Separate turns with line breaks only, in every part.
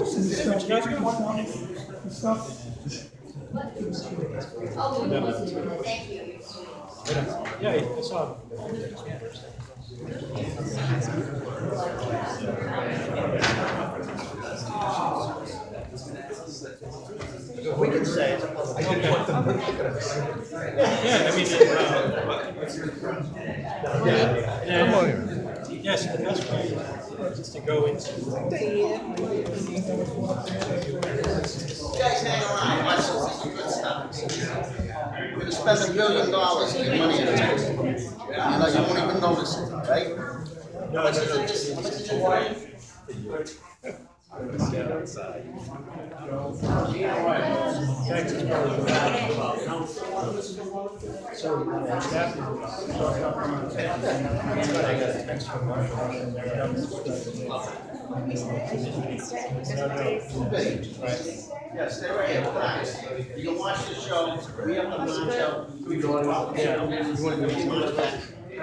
stuff.
Thank you.
Yeah, I saw him.
We can say it.
Yeah, I mean, yes, the best way is to go into.
You guys hang around, watch some good stuff. We're gonna spend $1 billion in money in this. You know, you won't even notice it, right? How much is it? How much is it? Yeah, stay right here, guys. You can watch the show. We have the lunch out. We go out. Yeah. You want to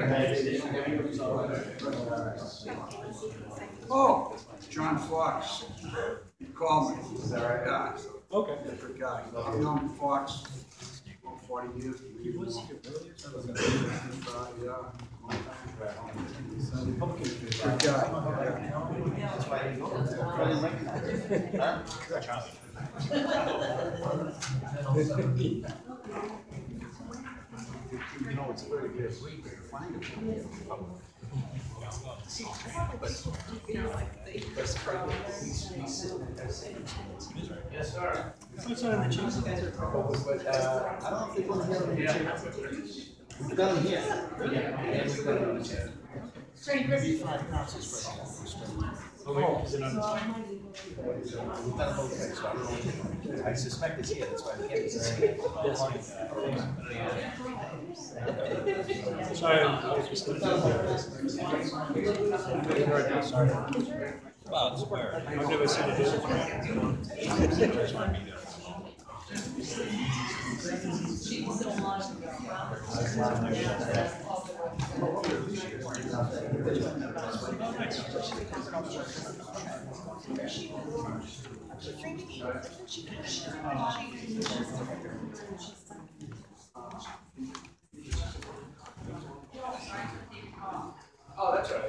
Oh, John Fox. He called me. Is that right? Yeah.
Okay.
Good guy. I've known Fox for 40 years.
He was here earlier.
Yeah.
Republican.
Good guy.
You know, it's very good. We can find it. Yes, sir.
What's on the cheese?
I don't think we're here on the chicken. We've got them here. And we've got them on the chicken. 5 ounces right now.
Oh, is it on the
We've got both things, so I don't know. I suspect it's here, that's why I can't say.
Sorry, I was just sorry.
Well, it's where.
I've never seen a Senator Tran.
Oh, that's right.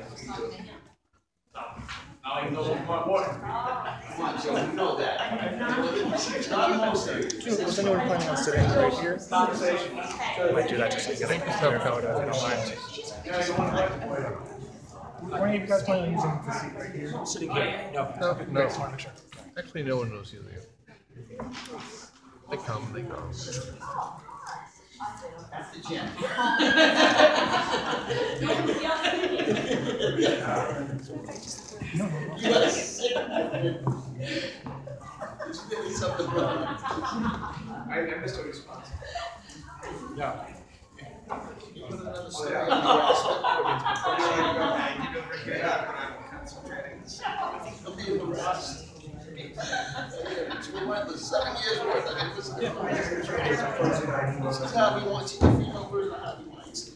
Now you know what more.
Come on, Joe, you know that. Not most of it.
Does anyone planning on sitting right here?
Conversation.
Might do that just to get a clear photo, if you don't mind.
Yeah, you want to
Were any of you guys planning on using the seat right here?
Sitting here. No.
No.
Just want to make sure.
Actually, no one knows using it. They come, they go.
At the gym. Yes. There's really something wrong.
I missed a response.
Yeah.
You put another story on the rest. It's relentless. 7 years worth. I mean, this is Harvey Weinstein, the female version of Harvey Weinstein.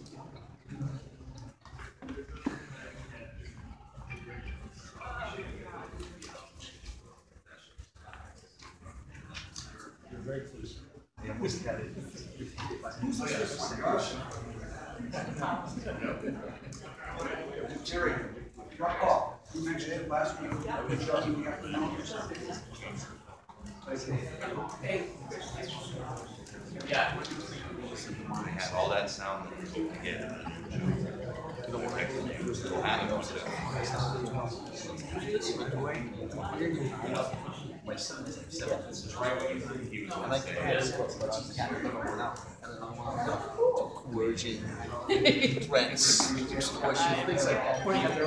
You're very pleased.
Jerry, drop off. You mentioned it last week. Good job in the afternoon.
Yeah. I have all that sound together.
My son is like 7. He was like, coercion, threats, extortion, things like that.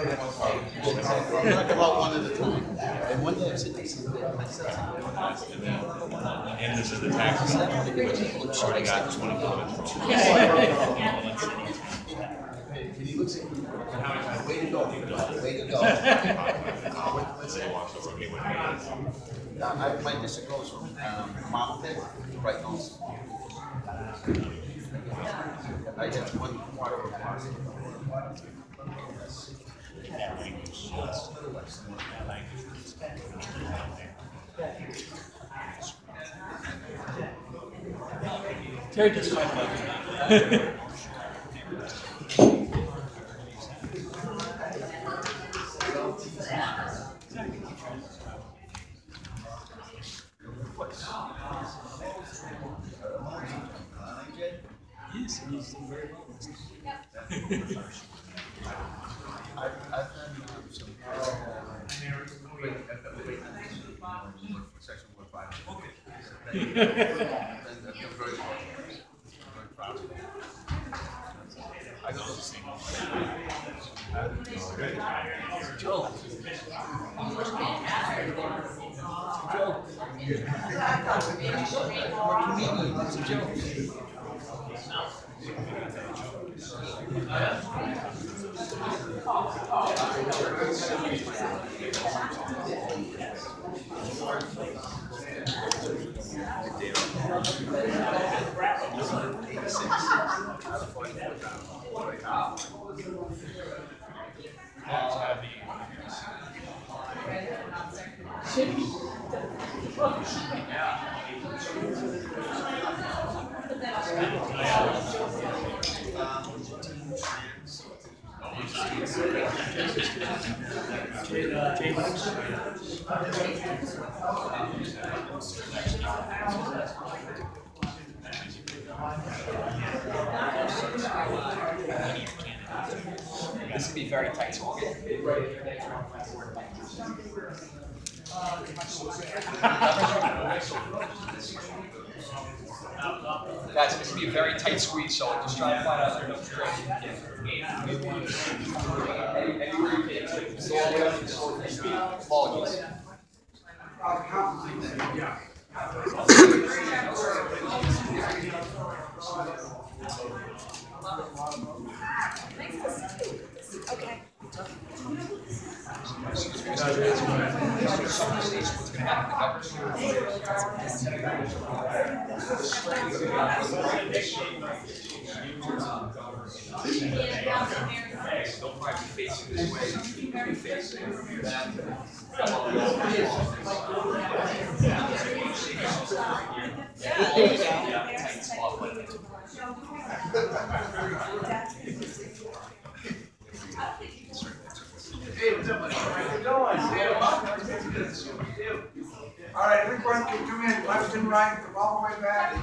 Talk about one at a time. And one day I'm sitting there, my son's
And this is the taxes. I got 20
and he looks at me, way to go, way to go. My district goes from Mountain, right nose. I just one part of a party.
Terry just find out. Yes, he's doing very well.
I've done some. Section 1 5. Okay. I've done very well. Very proud of it. I go to the same. Joe.
This would be very tight. Guys, this would be a very tight squeeze, so just try to find out their nose straight. Apologies.
Okay.
All right, everyone can come in left and right, come all the way back.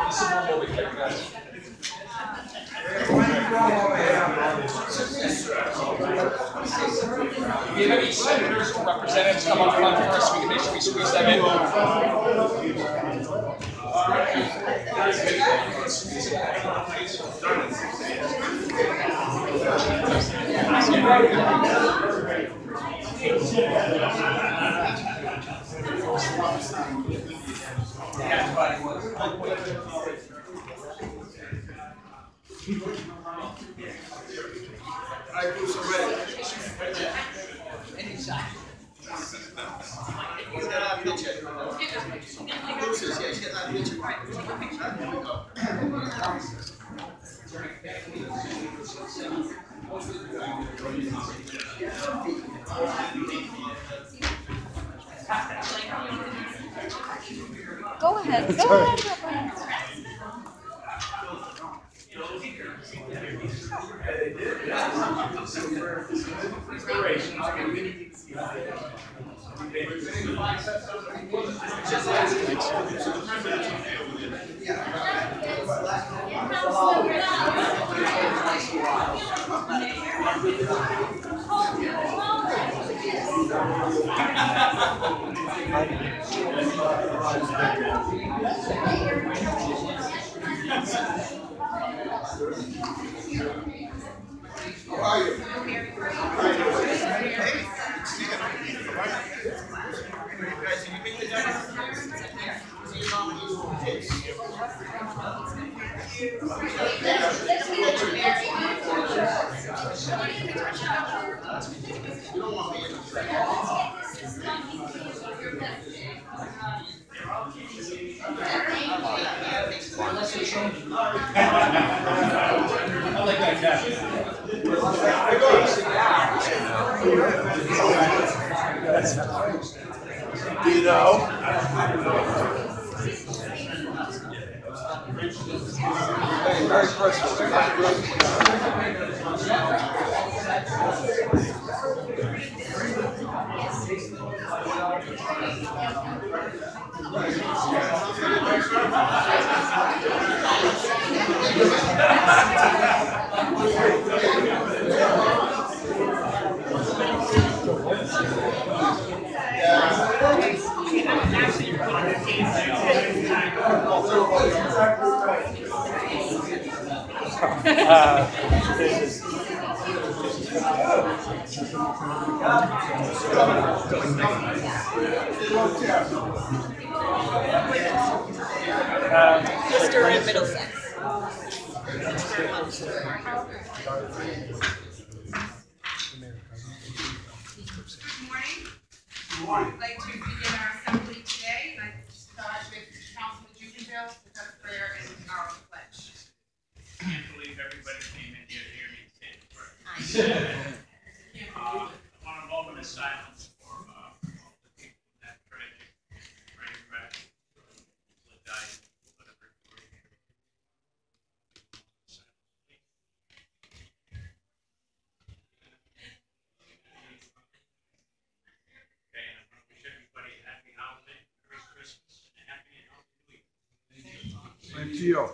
Do you have any senators or representatives come up front first? We can make sure we squeeze them in.
Go ahead. Go ahead.
How are you?
I like that jacket.
Do you know? Very personal.
Worcester and Middlesex.
Good morning. I'd like to begin our assembly today. I'd like to start with Councilman Jubinville with our prayer and our pledge.
I can't believe everybody came in here to hear me say the prayer. I want a moment of silence for all the people in that tragic train crash that died, whatever. Okay, and I want to wish everybody a happy holiday, Merry Christmas, and a happy and healthy New Year.
Same to you.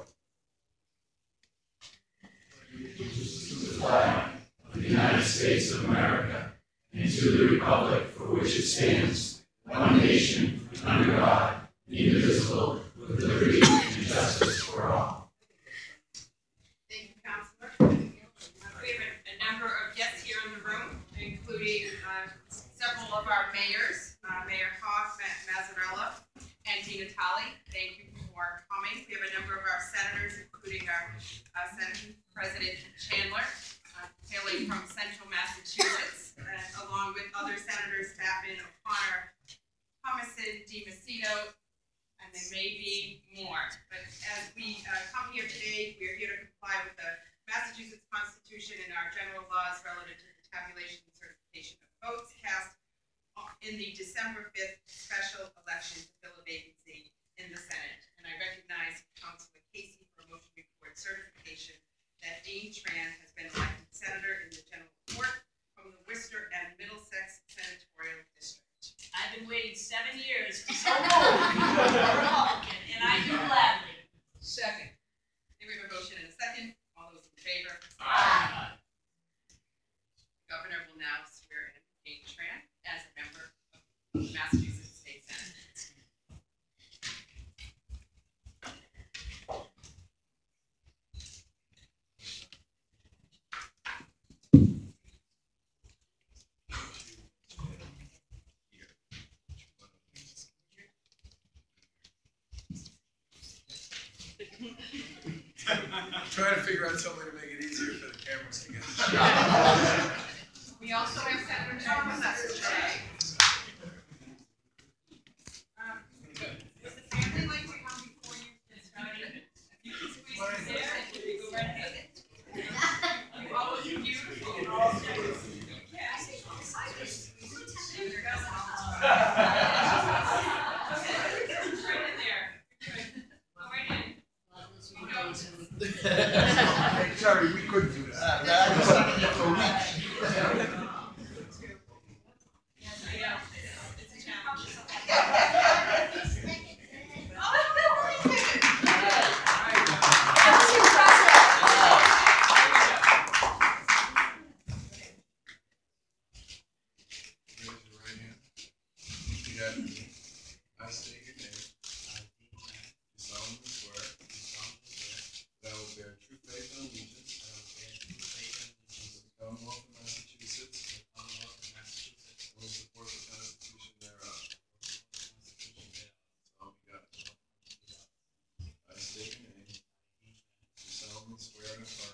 Of the United States of America, and to the republic for which it stands, one nation, under God, indivisible, with liberty and justice for all.
Thank you, Councilor. We have a number of guests here in the room, including several of our mayors, Mayor Hoff, Mazzarella, and Di Natale. Thank you for coming. We have a number of our senators, including our Senate President Chandler, hailing from Central Massachusetts, along with other senators, Chapman, O'Connor, Thomason, DiMacedo, and there may be more. But as we come here today, we are here to comply with the Massachusetts Constitution and our general laws relative to the tabulation and certification of votes cast in the December 5th special election to fill a vacancy in the Senate. And I recognize Councilor Casey for a motion report certification that Dean Tran has been elected senator in the general court from the Worcester and Middlesex senatorial district.
I've been waiting 7 years for so long for a Republican, and I do gladly.
Second. Here we have a motion and a second. All those in favor?
Aye.
The governor will now swear in Dean Tran as a member of the Massachusetts State Senate.
I'm trying to figure out some way to make it easier for the cameras to get.
We also have Senator Tran with us today. Would the family like to come before you get started? You can squeeze in there and you can go right ahead. You all look beautiful. Yes. There you go. Right in there. Good. Go right in. You go.
Hey, Terry, we couldn't do that.
For a week.
It's a challenge.
Raise your right hand. Repeat after me. I state your name. Do solemnly swear that I will bear true faith and allegiance to the Commonwealth of Massachusetts and will support the Constitution thereof. So help me God. I state your name. Do solemnly swear and affirm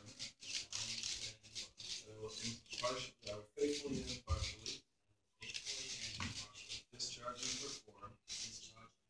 that I will faithfully and impartially discharge and perform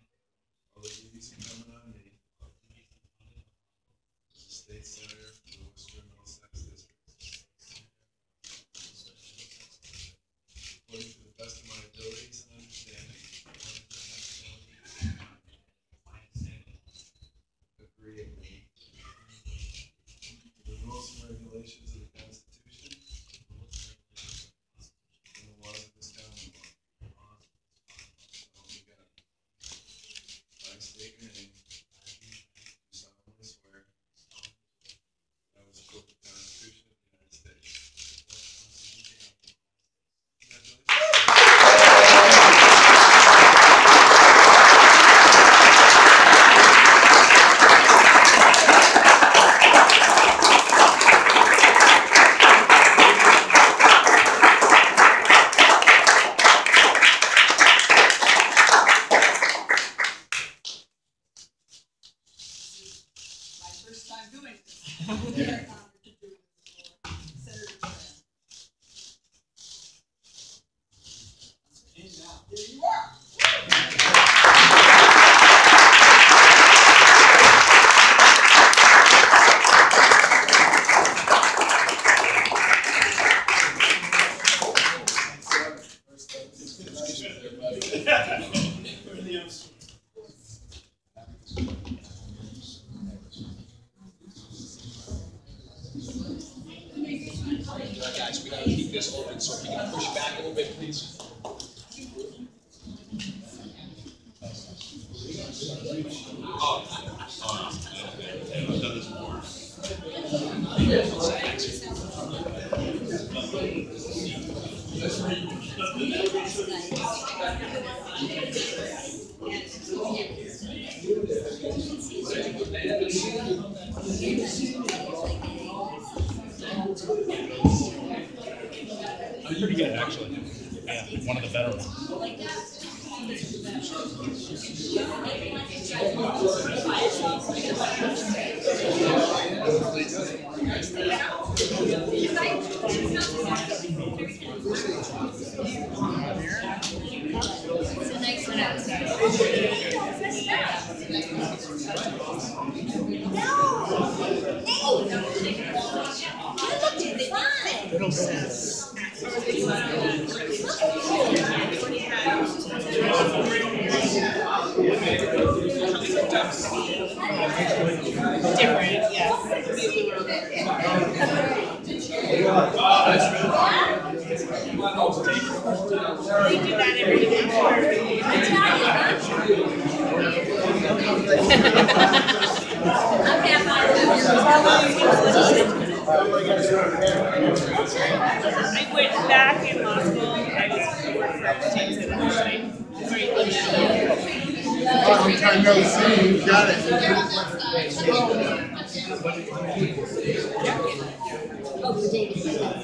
Guys, we gotta keep this open, so if we can push back a little bit, please.
I've done this before.
Pretty good, actually. Yeah, one of the better ones.
Different, yeah. They do that every day. I went back in law school. I was working for teams at Washington.
Long time no see, you got it.
Oh, for David.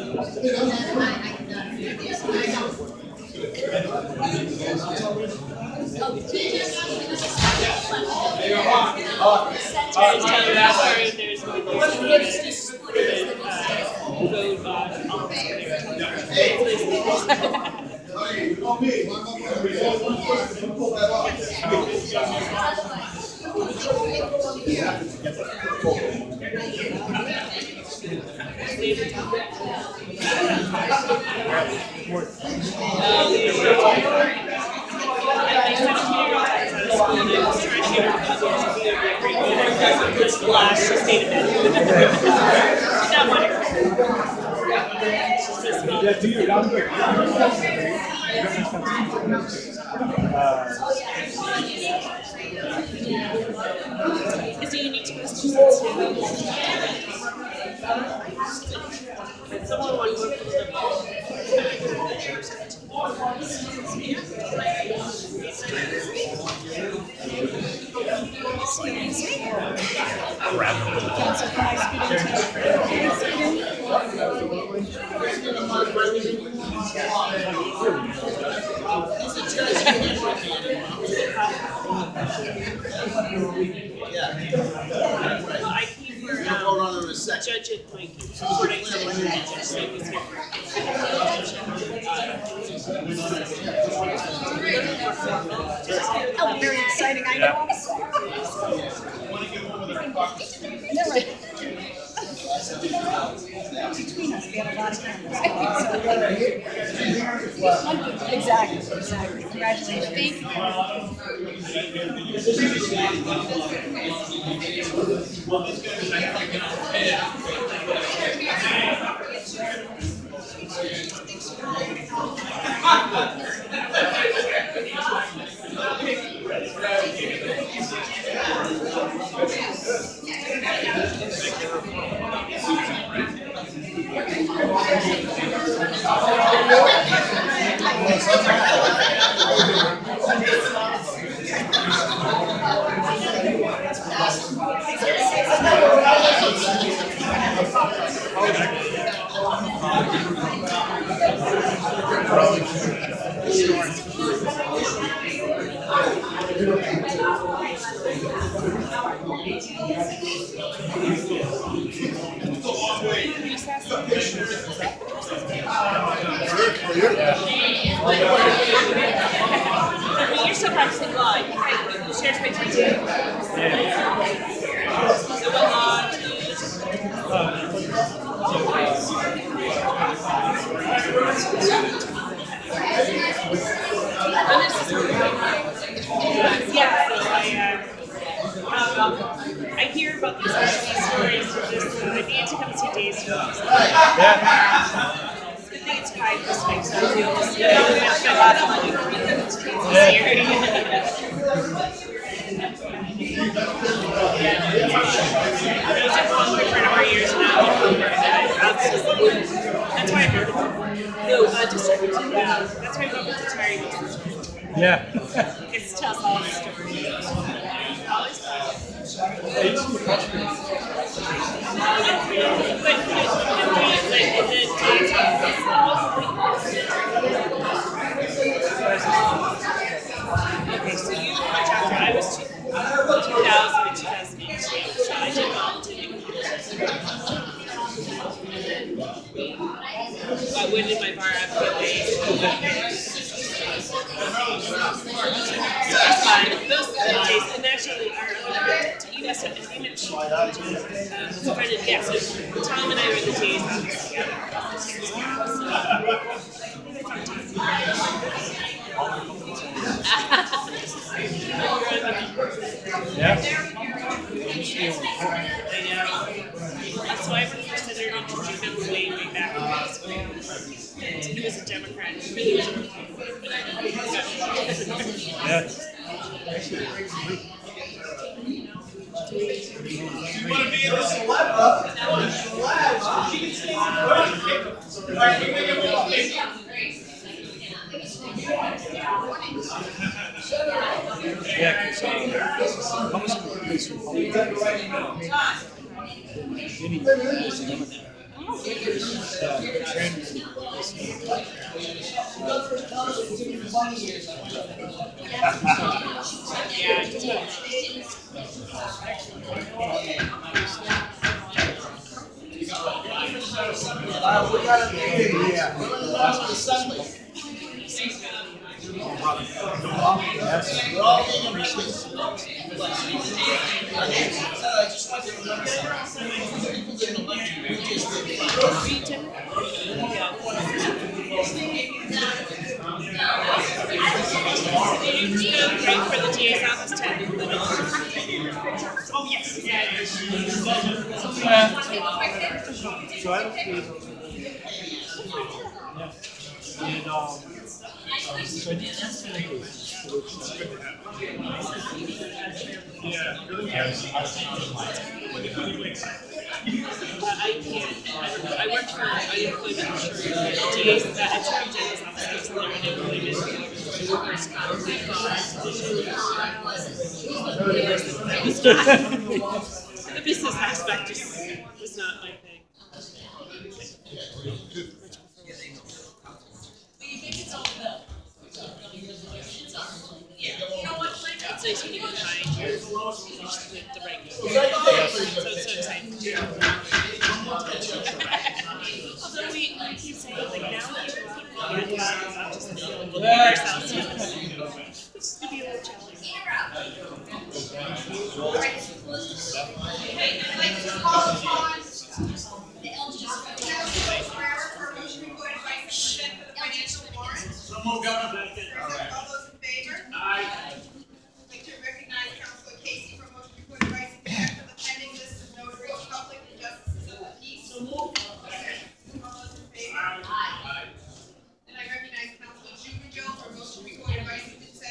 Is it unique to Massachusetts too? Someone wanted to work with them. I came for judge at like supporting judge, so he was here
Oh, very exciting. I know. Never. Between us, we have a lot of cameras. Exactly. Congratulations. Thank you.
You're so practicing law. You can share space with you. So what law do you use?
I hear about these stories. I need to come see Days.
Yeah.
I think it's 5 this week, so I'm going to spend a lot of money this year. I was in Hungary for a number of years now. That's why I moved. No, just that's why I moved to Terry.
Yeah.
It tells all the stories. Always fun. Okay, so you watch after. I was 2000 and 2008, so I did volunteering. I went in my bar after days. That's fine. Those days, and actually, our other friend, you guys have an image. So Tom and I were the days together.
Yeah.
So I worked for Senator Tran way back in high school. And he was a Democrat. He really was a Republican.
Yeah.
You want to be in the celeb? She can see
Yeah. So, almost place from
for the TA's office 10.
Oh, yes. Yeah.
So I don't feel. Yeah. And so I did
I worked for unemployment insurance at TA's office and their unemployment workers' comp. The business aspect just was not my thing. It's nice when you can find the right people. So it's so exciting. Although we keep saying, like, now people can't do just looking at ourselves. It's going to be a little challenging.
Okay, I'd like to call upon the LG for a motion to go into advice for the financial warrant.
So move, Governor.
All those in favor?
Aye.
I'd like to recognize Councilor Casey for a motion to go into advice for the pending list of notaries, public, and justices of the peace. So move. All those in favor? Aye. And I recognize Councilor Jubenjoe for a motion to go into advice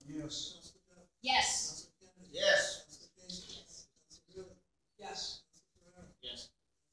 Yes.
Yes.
Yes.
Yes.
Yes.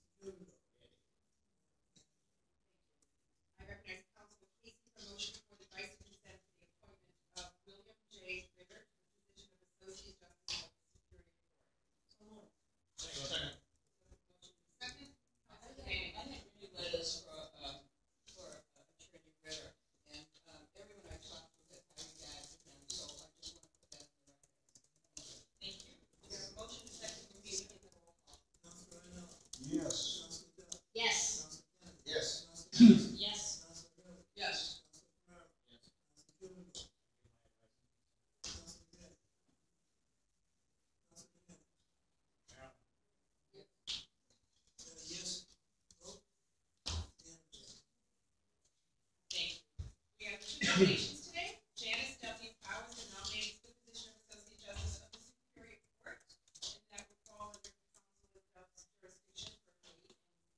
I recognize Councilman Casey for motion for the vice consent for the appointment of William J. Ritter to the position of Associate Justice of the Superior Court.
Second.
Second.
I have many letters for Attorney Ritter, and everyone I talked to had high regard for him, so I just want to put that in the record.
Thank you. We have a motion and second to be in the roll call.
Yes.
Yes.
Yes.
Yes.
Yes.
Thank you. We have two nominations today. Janice W. Powers is nominated for the position of Associate Justice of the Superior Court, and that would fall under Council of jurisdiction for me.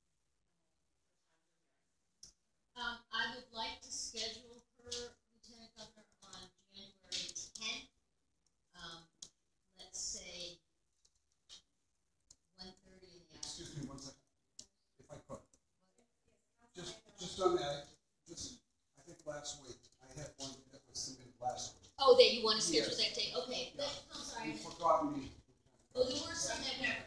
I would like to schedule her, Lieutenant Governor, on January 10th. Let's say 1:30 in the afternoon.
Excuse me 1 second, if I could. Just on that, I think last week, I had one that was submitted last week.
Oh, that you want to schedule
Yes.
that day? Okay, I'm sorry.
You forgot me.
Oh, there were some that never.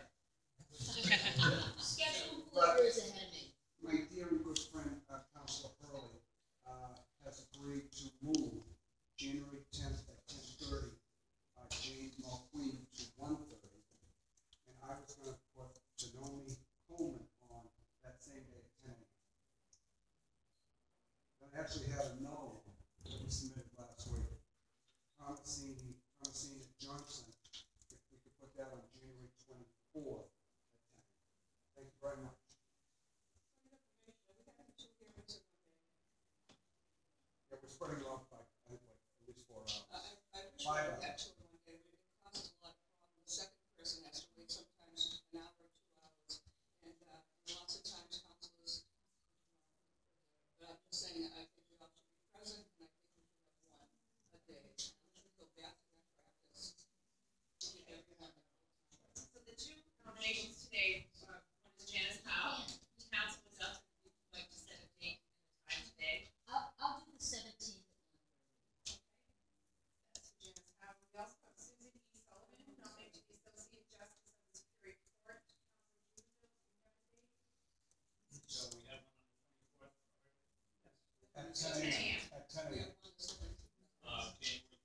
Schedule whoever is ahead of me.
My dear and good friend, Councilor Hurley, has agreed to move January 10th at 10:30, Jane Mulqueen to 1:30. And I was going to put Janoni Coleman on that same day at 10 a.m. And I actually had another one that was submitted last week. Thomasine Johnson, if we could put that on January 24th at 10. Thank you very much. Yeah, we're spreading it off by, I think, like at least 4 hours.
I wish
5
we
hours.
had children one day, but it causes a lot of problems. The second person has to wait sometimes an hour or 2 hours, and lots of times counselors. But I'm just saying, I think we ought to be present, and I think we should have one a day. And we should go back to that practice. Give everyone a time.
So the two nominations today, one is Janice Powell. Council was up, would you like to set a date and a time today?
I'll do the 17th.
That's for Janice Powell. We also have Susan E. Sullivan, nominated to the Associate Justice of the Superior Court. Councilor Judith,
So we have one on the 24th.
At 10 a.m. At 10
We
a.m.
have one the 17th.
January 31st.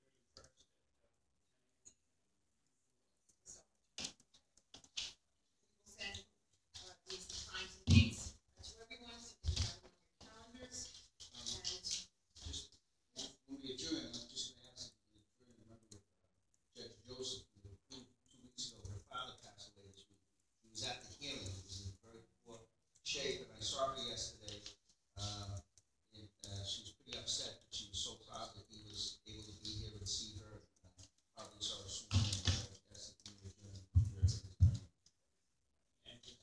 We'll send these times and dates to everyone, so you can have them on your calendars. And
Just, when we adjourn, I'm just gonna ask if you remember Judge Joseph, who approved 2 weeks ago, her father passed away this week. He was at the hearing, he was in very poor shape, and I saw her yesterday. And she was pretty upset, but she was so proud that he was able to be here and see her. Probably saw her soon. That's the thing we adjourn.
And just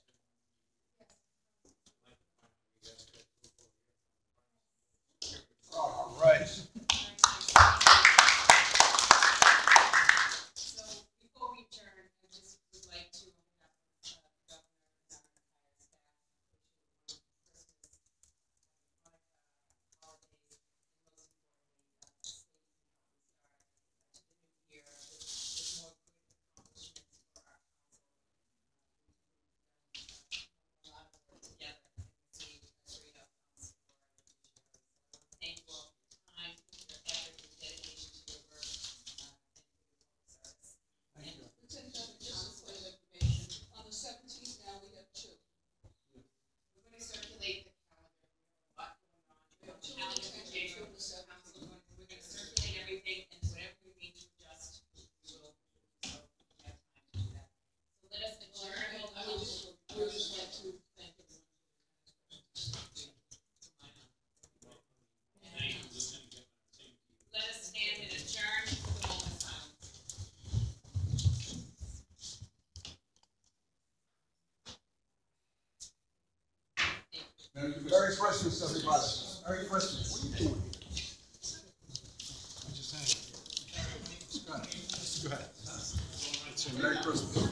All right.
so before we adjourn, I just would like to have the governor and our entire staff wish you Christmas, holidays, and most importantly, safe and healthy start to the new year with more good accomplishments for our council. A lot of work together and see a great outcomes for our future. So thank you all for your time, your effort, your dedication to your work, and for your public service.
Thank you.
Lieutenant Governor, just a point of information, on the 17th now, we have 2.
We're going to circulate the calendar. We have a lot going on. We have a
Two
calendar
and
for
two
January.
on the 17th.
We're going to circulate everything, and whatever we need to adjust, we will. So we have time to do that. So let us adjourn.
I would just like to thank everyone.
thank you, Lieutenant Governor. Same to you.
Let us stand and adjourn for the moment of silence.
Merry Christmas, everybody. Merry Christmas. What are you doing here? I'm just saying. first